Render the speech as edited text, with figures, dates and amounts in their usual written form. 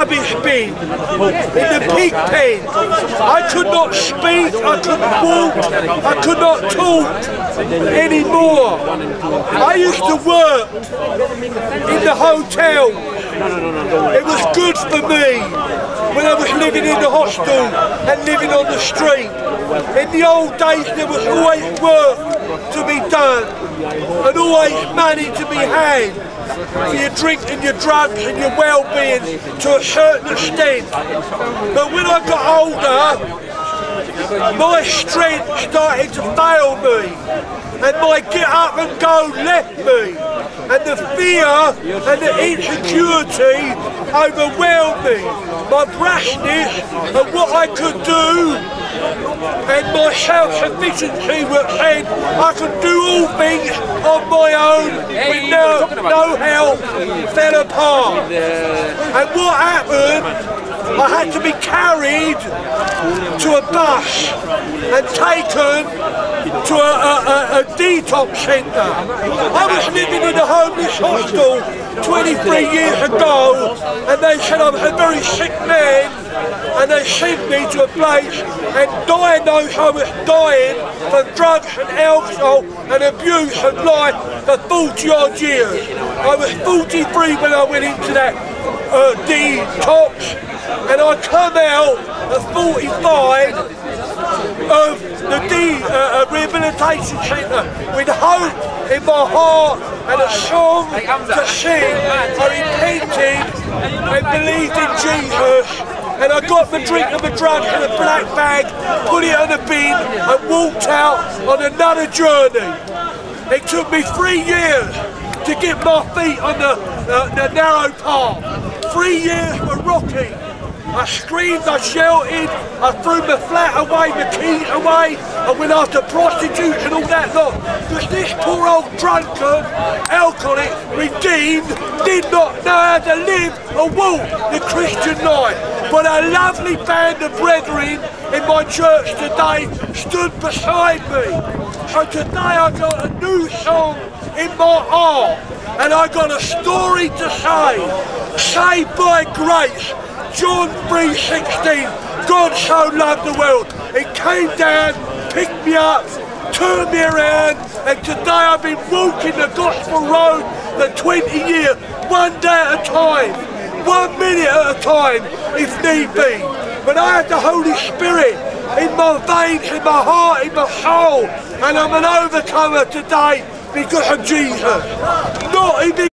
rubbish bin, in the pig pen. I could not speak, I couldn't walk, I could not talk anymore. I used to work in the hotel. It was good for me when I was living in the hostel and living on the street. In the old days there was always work to be done and always money to be had for your drink and your drugs and your well-being to a certain extent. But when I got older, my strength started to fail me and my get up and go left me, and the fear and the insecurity overwhelmed me. My brashness and what I could do and my self-sufficiency which said I could do all things on my own with no help fell apart. And what happened, I had to be carried to a bus and taken to a detox centre. I was living in a homeless hostel 23 years ago, and they said I was a very sick man, and they sent me to a place and diagnosed I was dying from drugs and alcohol and abuse of life for 40 odd years. I was 43 when I went into that detox, and I come out at 45 of the rehabilitation centre with hope in my heart and a song to sing. I repented and believed in Jesus, and I got my drink and my drugs in a black bag, put it on a bin and walked out on another journey. It took me 3 years to get my feet on the narrow path. 3 years were rocky. I screamed, I shouted, I threw my flat away, my keys away, I went after prostitutes and all that lot. Because this poor old drunkard, alcoholic, redeemed, did not know how to live or walk the Christian life. But a lovely band of brethren in my church today stood beside me. So today I got a new song in my heart, and I got a story to say. Saved by grace. John 3:16, God so loved the world. It came down, picked me up, turned me around, and today I've been walking the gospel road for 20 years, one day at a time, 1 minute at a time, if need be. But I have the Holy Spirit in my veins, in my heart, in my soul, and I'm an overcomer today because of Jesus. Not in